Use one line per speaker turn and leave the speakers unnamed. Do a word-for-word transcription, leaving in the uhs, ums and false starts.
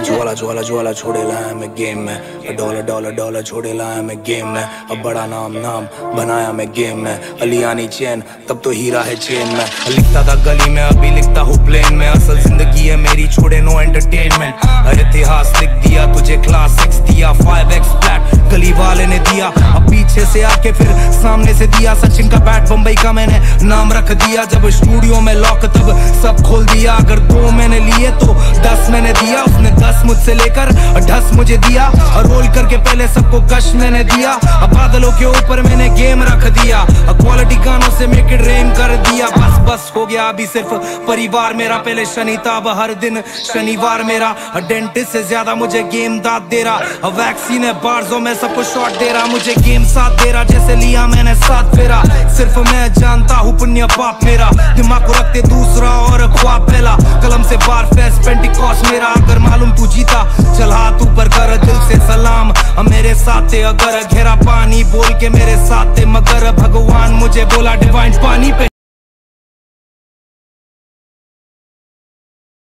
ज्वाला ज्वाला ज्वाला छोड़े लाया मैं गेम में, डॉलर डॉलर डॉलर छोड़े लाया मैं गेम में। अब बड़ा नाम नाम बनाया मैं गेम में, अलियानी चैन तब तो हीरा है चेन में। लिखता था गली में अभी लिखता हूँ प्लेन में, असल जिंदगी है मेरी छोड़े नो एंटरटेनमेंट। इतिहास लिख दिया तुझे क्लास सिक्स दिया, फाइव एक्स फ्लैट गली वाले ने दिया, अब पीछे से आके फिर सामने से दिया। सचिन का बैट बम्बई का मैंने नाम रख दिया, जब स्टूडियो में लॉक तब सब खोल दिया। अगर दो मैंने लिए तो दस मैंने दिया, उसने दस मुझसे लेकर ढस मुझे दिया। और रोल करके पहले सबको कश मैंने दिया, अब बादलों के ऊपर मैंने गेम रख दिया। क्वालिटी गानों से मेक इट रेन कर दिया, बस बस हो गया अभी सिर्फ परिवार मेरा। पहले शनि था अब हर दिन शनिवार मेरा, डेंटिस्ट से ज्यादा मुझे गेम दाद दे रहा। वैक्सीन है बार्जों में सबको शॉट दे रहा, मुझे गेम साथ दे रहा जैसे लिया मैंने साथ फेरा। सिर्फ मैं जानता हूँ पुण्य पाप मेरा, दिमाग को रखते दूसरा और ख्वाब पहला। कलम से बार फेस पेंटिकॉस्ट मेरा, अगर मालूम तू जीता चल हाथ ऊपर कर दिल से सलाम। मेरे साथ अगर घेरा पानी बोल के मेरे साथ, मगर भगवान मुझे बोला डिवाइन पानी पे